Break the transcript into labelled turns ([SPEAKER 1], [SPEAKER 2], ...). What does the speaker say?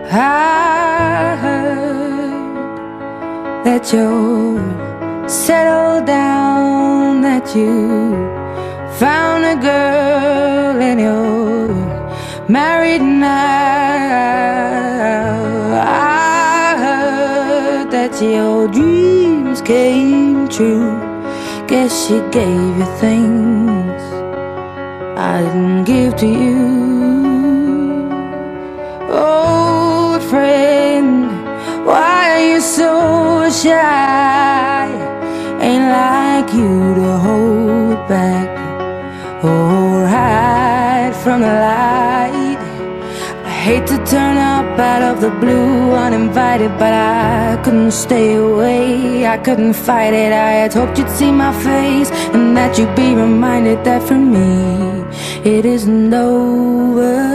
[SPEAKER 1] I heard that you're settled down, that you found a girl and you're married now. I heard that your dreams came true. Guess she gave you things I didn't give to you. Old friend, why are you so shy? Ain't like you to hold back or hide from the light. I hate to turn up out of the blue uninvited, but I couldn't stay away, I couldn't fight it. I had hoped you'd see my face and that you'd be reminded that for me it isn't over.